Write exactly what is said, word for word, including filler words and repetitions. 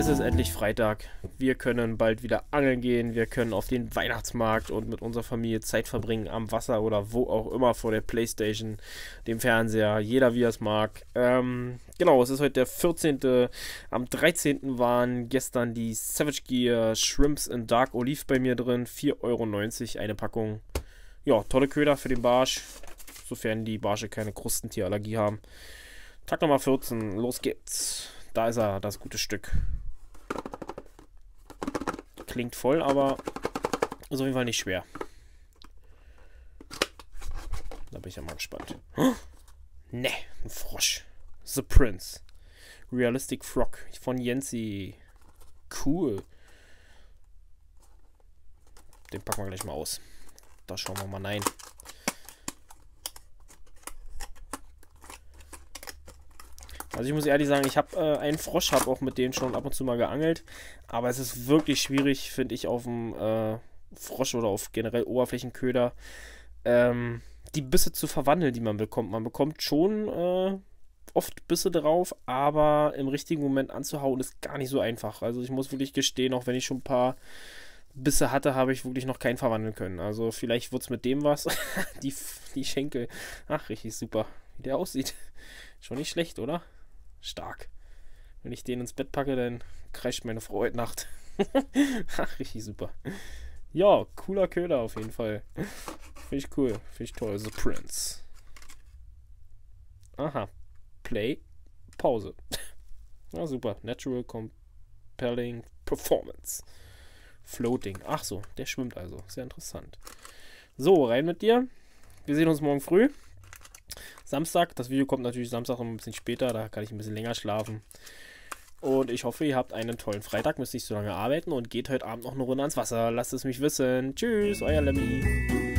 Es ist endlich Freitag. Wir können bald wieder angeln gehen. Wir können auf den Weihnachtsmarkt und mit unserer Familie Zeit verbringen am Wasser oder wo auch immer vor der Playstation, dem Fernseher. Jeder wie er es mag. Ähm, genau, es ist heute der vierzehnte Am dreizehnten waren gestern die Savage Gear Shrimps in Dark Olive bei mir drin. vier Euro neunzig eine Packung. Ja, tolle Köder für den Barsch. Sofern die Barsche keine Krustentierallergie haben. Tag Nummer vierzehn. Los geht's. Da ist er, das gute Stück. Klingt voll, aber ist auf jeden Fall nicht schwer. Da bin ich ja mal gespannt. Oh, ne, ein Frosch. The Prince. Realistic Frog von Jensi. Cool. Den packen wir gleich mal aus. Da schauen wir mal rein. Also ich muss ehrlich sagen, ich habe äh, einen Frosch, habe auch mit denen schon ab und zu mal geangelt, aber es ist wirklich schwierig, finde ich, auf dem äh, Frosch oder auf generell Oberflächenköder ähm, die Bisse zu verwandeln, die man bekommt. Man bekommt schon äh, oft Bisse drauf, aber im richtigen Moment anzuhauen ist gar nicht so einfach. Also ich muss wirklich gestehen, auch wenn ich schon ein paar Bisse hatte, habe ich wirklich noch keinen verwandeln können. Also vielleicht wird es mit dem was. die, die Schenkel. Ach, richtig super, wie der aussieht. Schon nicht schlecht, oder? Stark. Wenn ich den ins Bett packe, dann kreischt meine Frau heute Nacht. Ach, richtig super. Ja, cooler Köder auf jeden Fall. Finde ich cool. Finde ich toll. The Prince. Aha. Play. Pause. Ja, super. Natural Compelling Performance. Floating. Ach so, der schwimmt also. Sehr interessant. So, rein mit dir. Wir sehen uns morgen früh. Samstag. Das Video kommt natürlich Samstag noch ein bisschen später. Da kann ich ein bisschen länger schlafen. Und ich hoffe, ihr habt einen tollen Freitag. Müsst nicht so lange arbeiten und geht heute Abend noch eine Runde ans Wasser. Lasst es mich wissen. Tschüss, euer Lemmy.